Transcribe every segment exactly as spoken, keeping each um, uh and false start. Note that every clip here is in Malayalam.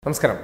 നമസ്കാരം.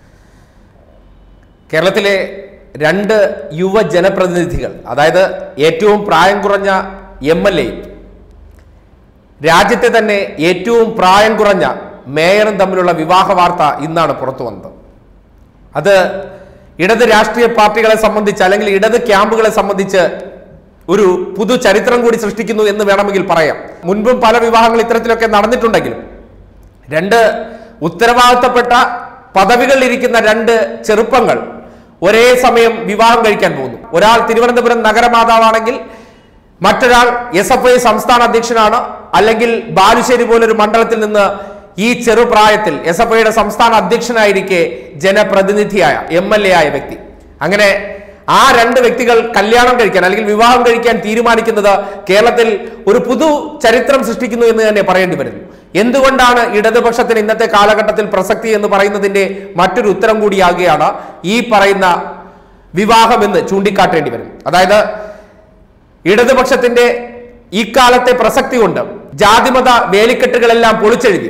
കേരളത്തിലെ രണ്ട് യുവ ജനപ്രതിനിധികൾ, അതായത് ഏറ്റവും പ്രായം കുറഞ്ഞ എം എൽ എയും രാജ്യത്തെ തന്നെ ഏറ്റവും പ്രായം കുറഞ്ഞ മേയറും തമ്മിലുള്ള വിവാഹ വാർത്ത ഇന്നാണ് പുറത്തു വന്നത്. അത് ഇടത് രാഷ്ട്രീയ പാർട്ടികളെ സംബന്ധിച്ച് അല്ലെങ്കിൽ ഇടത് ക്യാമ്പുകളെ സംബന്ധിച്ച് ഒരു പുതു ചരിത്രം കൂടി സൃഷ്ടിക്കുന്നു എന്ന് വേണമെങ്കിൽ പറയാം. മുൻപും പല വിവാഹങ്ങൾ ഇത്തരത്തിലൊക്കെ നടന്നിട്ടുണ്ടെങ്കിലും രണ്ട് ഉത്തരവാദിത്തപ്പെട്ട പദവികളിലിരിക്കുന്ന രണ്ട് ചെറുപ്പങ്ങൾ ഒരേ സമയം വിവാഹം കഴിക്കാൻ പോകുന്നു. ഒരാൾ തിരുവനന്തപുരം നഗരമാതാവാണെങ്കിൽ മറ്റൊരാൾ എസ് എഫ് ഐ സംസ്ഥാന അധ്യക്ഷനാണ്, അല്ലെങ്കിൽ ബാലുശ്ശേരി പോലൊരു മണ്ഡലത്തിൽ നിന്ന് ഈ ചെറുപ്രായത്തിൽ എസ് എഫ് ഐയുടെ സംസ്ഥാന അധ്യക്ഷനായിരിക്കെ ജനപ്രതിനിധിയായ എം എൽ എ ആയ വ്യക്തി. അങ്ങനെ ആ രണ്ട് വ്യക്തികൾ കല്യാണം കഴിക്കാൻ അല്ലെങ്കിൽ വിവാഹം കഴിക്കാൻ തീരുമാനിക്കുന്നത് കേരളത്തിൽ ഒരു പുതു ചരിത്രം സൃഷ്ടിക്കുന്നു എന്ന് തന്നെ പറയേണ്ടി വരുന്നു. എന്തുകൊണ്ടാണ് ഇടതുപക്ഷത്തിന് ഇന്നത്തെ കാലഘട്ടത്തിൽ പ്രസക്തി എന്ന് പറയുന്നതിന്റെ മറ്റൊരു ഉത്തരം കൂടിയാകുകയാണ് ഈ പറയുന്ന വിവാഹം എന്ന് ചൂണ്ടിക്കാട്ടേണ്ടി വരും. അതായത് ഇടതുപക്ഷത്തിന്റെ ഈ കാലത്തെ പ്രസക്തി കൊണ്ട് ജാതിമത വേലിക്കെട്ടുകളെല്ലാം പൊളിച്ചെഴുതി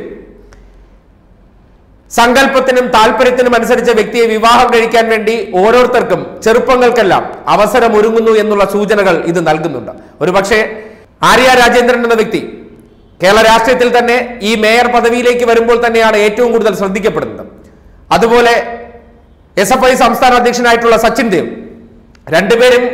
സങ്കല്പത്തിനും താല്പര്യത്തിനും അനുസരിച്ച വ്യക്തിയെ വിവാഹം കഴിക്കാൻ വേണ്ടി ഓരോരുത്തർക്കും ചെറുപ്പങ്ങൾക്കെല്ലാം അവസരം ഒരുങ്ങുന്നു എന്നുള്ള സൂചനകൾ ഇത് നൽകുന്നുണ്ട്. ഒരുപക്ഷെ ആര്യ രാജേന്ദ്രൻ എന്ന വ്യക്തി കേരള രാഷ്ട്രീയത്തിൽ തന്നെ ഈ മേയർ പദവിയിലേക്ക് വരുമ്പോൾ തന്നെയാണ് ഏറ്റവും കൂടുതൽ ശ്രദ്ധിക്കപ്പെടുന്നത്. അതുപോലെ എസ് എഫ് ഐ സംസ്ഥാന അധ്യക്ഷനായിട്ടുള്ള സച്ചിൻ ദേവ്, രണ്ടുപേരും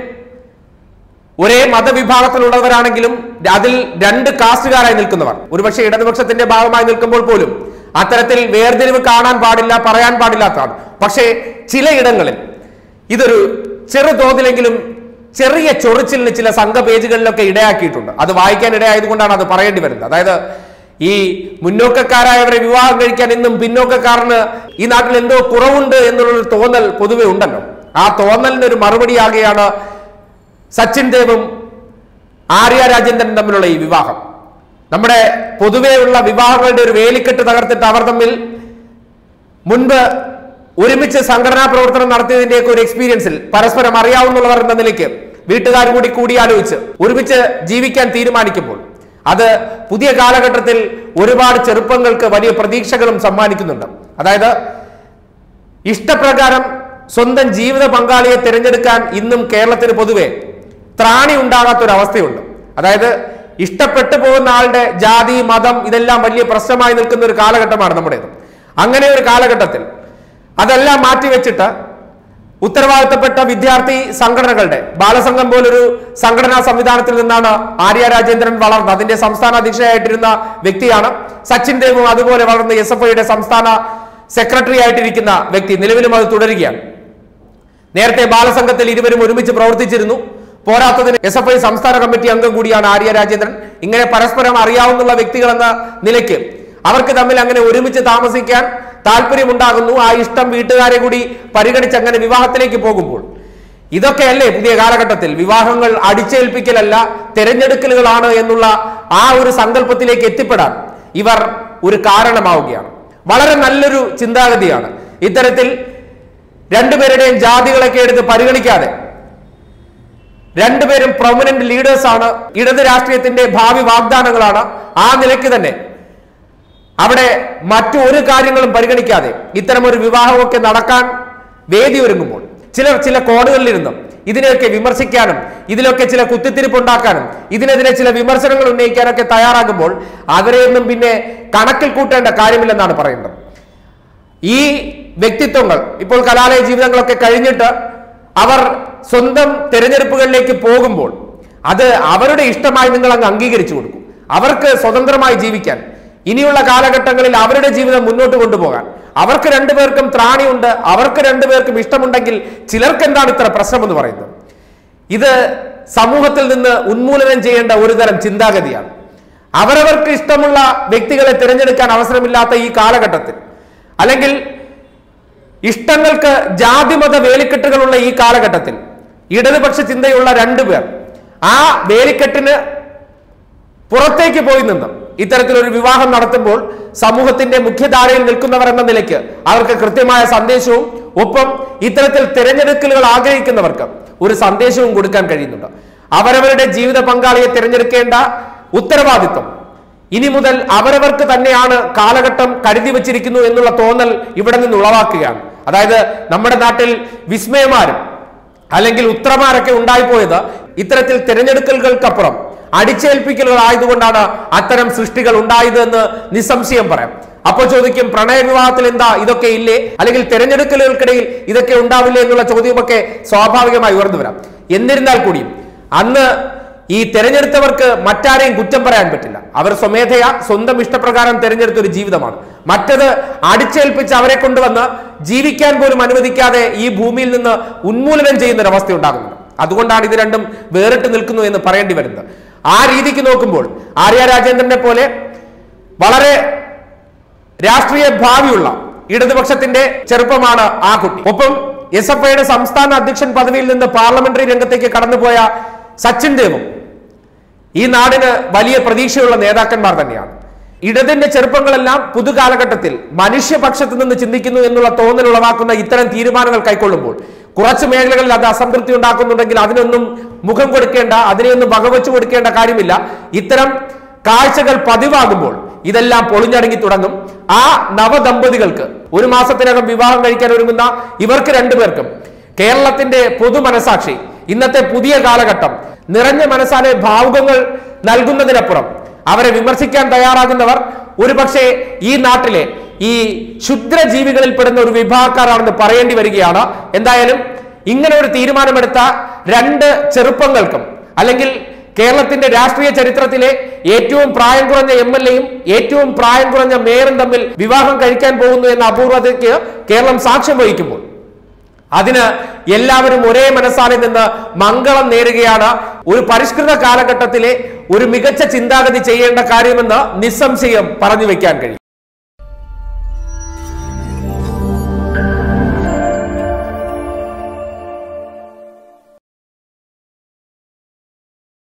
ഒരേ മതവിഭാഗത്തിലുള്ളവരാണെങ്കിലും അതിൽ രണ്ട് കാസ്റ്റുകാരായി നിൽക്കുന്നവർ. ഒരുപക്ഷെ ഇടതുപക്ഷത്തിന്റെ ഭാഗമായി നിൽക്കുമ്പോൾ പോലും അത്തരത്തിൽ വേർതിരിവ് കാണാൻ പാടില്ല, പറയാൻ പാടില്ലാത്തതാണ്. പക്ഷേ ചിലയിടങ്ങളിൽ ഇതൊരു ചെറുതോതിലെങ്കിലും ചെറിയ ചൊറിച്ചിലിന് ചില സംഘ പേജുകളിലൊക്കെ ഇടയാക്കിയിട്ടുണ്ട്. അത് വായിക്കാൻ ഇടയായതുകൊണ്ടാണ് അത് പറയേണ്ടി വരുന്നത്. അതായത് ഈ മുന്നോക്കക്കാരായവരെ വിവാഹം കഴിക്കാൻ ഇന്നും പിന്നോക്കക്കാരന് ഈ നാട്ടിൽ എന്തോ കുറവുണ്ട് എന്നുള്ളൊരു തോന്നൽ പൊതുവെ ഉണ്ടല്ലോ. ആ തോന്നലിന് ഒരു മറുപടിയാകുകയാണ് സച്ചിൻ ദേവും ആര്യ രാജേന്ദ്രനും തമ്മിലുള്ള ഈ വിവാഹം. നമ്മുടെ പൊതുവെയുള്ള വിവാഹങ്ങളുടെ ഒരു വേലിക്കെട്ട് തകർത്തിട്ട് അവർ തമ്മിൽ മുൻപ് ഒരുമിച്ച് സംഘടനാ പ്രവർത്തനം നടത്തിയതിന്റെയൊക്കെ ഒരു എക്സ്പീരിയൻസിൽ പരസ്പരം അറിയാവുന്നവർ എന്ന നിലയ്ക്ക് വീട്ടുകാർ കൂടി കൂടിയാലോചിച്ച് ഒരുമിച്ച് ജീവിക്കാൻ തീരുമാനിക്കുമ്പോൾ അത് പുതിയ കാലഘട്ടത്തിൽ ഒരുപാട് ചെറുപ്പങ്ങൾക്ക് വലിയ പ്രതീക്ഷകളും സമ്മാനിക്കുന്നുണ്ട്. അതായത് ഇഷ്ടപ്രകാരം സ്വന്തം ജീവിത പങ്കാളിയെ തിരഞ്ഞെടുക്കാൻ ഇന്നും കേരളത്തിന് പൊതുവെ ത്രാണി ഉണ്ടാകാത്തൊരവസ്ഥയുണ്ട്. അതായത് ഇഷ്ടപ്പെട്ടു പോകുന്ന ആളുടെ ജാതി, മതം ഇതെല്ലാം വലിയ പ്രശ്നമായി നിൽക്കുന്ന ഒരു കാലഘട്ടമാണ് നമ്മുടേത്. അങ്ങനെ ഒരു കാലഘട്ടത്തിൽ അതെല്ലാം മാറ്റിവെച്ചിട്ട് ഉത്തരവാദിത്തപ്പെട്ട വിദ്യാർത്ഥി സംഘടനകളുടെ ബാലസംഘം പോലൊരു സംഘടനാ സംവിധാനത്തിൽ നിന്നാണ് ആര്യ രാജേന്ദ്രൻ വളർന്നത്. അതിന്റെ സംസ്ഥാന അധ്യക്ഷയായിട്ടിരുന്ന വ്യക്തിയാണ്. സച്ചിൻ ദേവും അതുപോലെ വളർന്ന് എസ് എഫ് ഐയുടെ സംസ്ഥാന സെക്രട്ടറി ആയിട്ടിരിക്കുന്ന വ്യക്തി. നിലവിലും അത് തുടരുകയാണ്. നേരത്തെ ബാലസംഘത്തിൽ ഇരുവരും ഒരുമിച്ച് പ്രവർത്തിച്ചിരുന്നു. പോരാത്തതിന് എസ് എഫ് ഐ സംസ്ഥാന കമ്മിറ്റി അംഗം കൂടിയാണ് ആര്യ രാജേന്ദ്രൻ. ഇങ്ങനെ പരസ്പരം അറിയാവുന്ന വ്യക്തികൾ എന്ന നിലയ്ക്ക് അവർക്ക് തമ്മിൽ അങ്ങനെ ഒരുമിച്ച് താമസിക്കാൻ താല്പര്യമുണ്ടാകുന്നു. ആ ഇഷ്ടം വീട്ടുകാരെ കൂടി പരിഗണിച്ച് അങ്ങനെ വിവാഹത്തിലേക്ക് പോകുമ്പോൾ ഇതൊക്കെയല്ലേ പുതിയ കാലഘട്ടത്തിൽ വിവാഹങ്ങൾ അടിച്ചേൽപ്പിക്കലല്ല തെരഞ്ഞെടുക്കലുകളാണ് എന്നുള്ള ആ ഒരു സങ്കല്പത്തിലേക്ക് എത്തിപ്പെടാൻ ഇവർ ഒരു കാരണമാവുകയാണ്. വളരെ നല്ലൊരു ചിന്താഗതിയാണ്. ഇത്തരത്തിൽ രണ്ടുപേരുടെയും ജാതികളൊക്കെ എടുത്ത് പരിഗണിക്കാതെ രണ്ടുപേരും പ്രൊമിനന്റ് ലീഡേഴ്സ് ആണ്, ഇടത് രാഷ്ട്രീയത്തിന്റെ ഭാവി വാഗ്ദാനങ്ങളാണ്. ആ നിലയ്ക്ക് തന്നെ അവിടെ മറ്റു ഒരു കാര്യങ്ങളും പരിഗണിക്കാതെ ഇത്തരം ഒരു വിവാഹമൊക്കെ നടക്കാൻ വേദി ഒരുങ്ങുമ്പോൾ ചിലർ ചില കോണുകളിലിരുന്നും ഇതിനെയൊക്കെ വിമർശിക്കാനും ഇതിലൊക്കെ ചില കുത്തിത്തിരിപ്പുണ്ടാക്കാനും ഇതിനെതിരെ ചില വിമർശനങ്ങൾ ഉന്നയിക്കാനൊക്കെ തയ്യാറാകുമ്പോൾ അവരെയൊന്നും പിന്നെ കണക്കിൽ കൂട്ടേണ്ട കാര്യമില്ലെന്നാണ് പറയുന്നത്. ഈ വ്യക്തിത്വങ്ങൾ ഇപ്പോൾ കലാലയ ജീവിതങ്ങളൊക്കെ കഴിഞ്ഞിട്ട് അവർ സ്വന്തം തെരഞ്ഞെടുപ്പുകളിലേക്ക് പോകുമ്പോൾ അത് അവരുടെ ഇഷ്ടമായി നിങ്ങൾ അങ്ങ് അംഗീകരിച്ചു കൊടുക്കും. അവർക്ക് സ്വതന്ത്രമായി ജീവിക്കാൻ, ഇനിയുള്ള കാലഘട്ടങ്ങളിൽ അവരുടെ ജീവിതം മുന്നോട്ട് കൊണ്ടുപോകാൻ അവർക്ക് രണ്ടുപേർക്കും ത്രാണിയുണ്ട്. അവർക്ക് രണ്ടുപേർക്കും ഇഷ്ടമുണ്ടെങ്കിൽ ചിലർക്ക് എന്താണ് ഇത്ര പ്രശ്നമെന്ന് പറയുന്നത്? ഇത് സമൂഹത്തിൽ നിന്ന് ഉന്മൂലനം ചെയ്യേണ്ട ഒരു തരം ചിന്താഗതിയാണ്. അവരവർക്ക് ഇഷ്ടമുള്ള വ്യക്തികളെ തിരഞ്ഞെടുക്കാൻ അവസരമില്ലാത്ത ഈ കാലഘട്ടത്തിൽ, അല്ലെങ്കിൽ ഇഷ്ടങ്ങൾക്ക് ജാതിമത വേലിക്കെട്ടുകളുള്ള ഈ കാലഘട്ടത്തിൽ ഇടതുപക്ഷ ചിന്തയുള്ള രണ്ടുപേർ ആ വേലിക്കെട്ടിന് പുറത്തേക്ക് പോയി നിന്നും ഇത്തരത്തിലൊരു വിവാഹം നടത്തുമ്പോൾ സമൂഹത്തിന്റെ മുഖ്യധാരയിൽ നിൽക്കുന്നവർ എന്ന നിലയ്ക്ക് അവർക്ക് കൃത്യമായ സന്ദേശവും ഒപ്പം ഇത്തരത്തിൽ തിരഞ്ഞെടുക്കലുകൾ ആഗ്രഹിക്കുന്നവർക്ക് ഒരു സന്ദേശവും കൊടുക്കാൻ കഴിയുന്നുണ്ട്. അവരവരുടെ ജീവിത പങ്കാളിയെ തിരഞ്ഞെടുക്കേണ്ട ഉത്തരവാദിത്വം ഇനി മുതൽ അവരവർക്ക് തന്നെയാണ് കാലഘട്ടം കരുതി വച്ചിരിക്കുന്നു എന്നുള്ള തോന്നൽ ഇവിടെ നിന്ന് ഉളവാക്കുകയാണ്. അതായത് നമ്മുടെ നാട്ടിൽ വിസ്മയമാരും അല്ലെങ്കിൽ ഉത്തരമാരൊക്കെ ഉണ്ടായിപ്പോയത് ഇത്തരത്തിൽ തിരഞ്ഞെടുക്കലുകൾക്കപ്പുറം അടിച്ചേൽപ്പിക്കലുകൾ ആയതുകൊണ്ടാണ് അത്തരം സൃഷ്ടികൾ ഉണ്ടായത് എന്ന് നിസ്സംശയം പറയാം. അപ്പോൾ ചോദിക്കും, പ്രണയവിവാഹത്തിൽ എന്താ ഇതൊക്കെ ഇല്ലേ, അല്ലെങ്കിൽ തിരഞ്ഞെടുക്കലുകൾക്കിടയിൽ ഇതൊക്കെ ഉണ്ടാവില്ലേ എന്നുള്ള ചോദ്യമൊക്കെ സ്വാഭാവികമായി ഉയർന്നു വരാം. എന്നിരുന്നാൽ കൂടിയും അന്ന് ഈ തെരഞ്ഞെടുത്തവർക്ക് മറ്റാരെയും കുറ്റം പറയാൻ പറ്റില്ല. അവർ സ്വമേധയാ സ്വന്തം ഇഷ്ടപ്രകാരം തെരഞ്ഞെടുത്ത ഒരു ജീവിതമാണ്. മറ്റത് അടിച്ചേൽപ്പിച്ച് അവരെ കൊണ്ടുവന്ന് ജീവിക്കാൻ പോലും അനുവദിക്കാതെ ഈ ഭൂമിയിൽ നിന്ന് ഉന്മൂലനം ചെയ്യുന്ന ഒരു അവസ്ഥ ഉണ്ടാകുന്നത്. അതുകൊണ്ടാണ് ഇത് രണ്ടും വേറിട്ട് നിൽക്കുന്നു എന്ന് പറയേണ്ടി വരുന്നത്. ആ രീതിക്ക് നോക്കുമ്പോൾ ആര്യ രാജേന്ദ്രനെ പോലെ വളരെ രാഷ്ട്രീയ ഭാവിയുള്ള ഇടതുപക്ഷത്തിന്റെ ചെറുപ്പമാണ് ആ കുട്ടി. ഒപ്പം എസ് എഫ് ഐയുടെ സംസ്ഥാന അധ്യക്ഷൻ പദവിയിൽ നിന്ന് പാർലമെന്ററി രംഗത്തേക്ക് കടന്നുപോയ സച്ചിൻ ദേവും ഈ നാടിന് വലിയ പ്രതീക്ഷയുള്ള നേതാക്കന്മാർ തന്നെയാണ്. ഇടതിന്റെ ചെറുപ്പങ്ങളെല്ലാം പുതുകാലഘട്ടത്തിൽ മനുഷ്യപക്ഷത്ത് നിന്ന് ചിന്തിക്കുന്നു എന്നുള്ള തോന്നൽ ഉളവാക്കുന്ന ഇത്തരം തീരുമാനങ്ങൾ കൈക്കൊള്ളുമ്പോൾ കുറച്ച് മേഖലകളിൽ അത് അസംതൃപ്തി ഉണ്ടാക്കുന്നുണ്ടെങ്കിൽ അതിനൊന്നും മുഖം കൊടുക്കേണ്ട, അതിനെയൊന്നും വകവെച്ചു കൊടുക്കേണ്ട കാര്യമില്ല. ഇത്തരം കാഴ്ചകൾ പതിവാകുമ്പോൾ ഇതെല്ലാം പൊളിഞ്ഞടങ്ങി തുടങ്ങും. ആ നവദമ്പതികൾക്ക് ഒരു മാസത്തിനകം വിവാഹം കഴിക്കാൻ ഒരുങ്ങുന്ന ഇവർക്ക് രണ്ടുപേർക്കും കേരളത്തിന്റെ പൊതു മനസാക്ഷി, ഇന്നത്തെ പുതിയ കാലഘട്ടം നിറഞ്ഞ മനസ്സാലെ ഭാവുകങ്ങൾ നൽകുന്നതിനപ്പുറം അവരെ വിമർശിക്കാൻ തയ്യാറാകുന്നവർ ഒരുപക്ഷെ ഈ നാട്ടിലെ ഈ ക്ഷുദ്രജീവികളിൽ പെടുന്ന ഒരു വിഭാഗക്കാരാണെന്ന് പറയേണ്ടി വരികയാണ്. എന്തായാലും ഇങ്ങനെ ഒരു തീരുമാനമെടുത്ത രണ്ട് ചെറുപ്പങ്ങൾക്കും, അല്ലെങ്കിൽ കേരളത്തിന്റെ രാഷ്ട്രീയ ചരിത്രത്തിലെ ഏറ്റവും പ്രായം കുറഞ്ഞ എം എൽ എയും ഏറ്റവും പ്രായം കുറഞ്ഞ മേയറും തമ്മിൽ വിവാഹം കഴിക്കാൻ പോകുന്നു എന്ന അപൂർവതയ്ക്ക് കേരളം സാക്ഷ്യം വഹിക്കുമ്പോൾ അതിന് എല്ലാവരും ഒരേ മനസ്സാലെ നിന്ന് മംഗളം നേരുകയാണ്. ഒരു പരിഷ്കൃത കാലഘട്ടത്തിലെ ഒരു മികച്ച ചിന്താഗതി ചെയ്യേണ്ട കാര്യമെന്ന് നിസ്സംശയം പറഞ്ഞു വെക്കാൻ കഴിയും.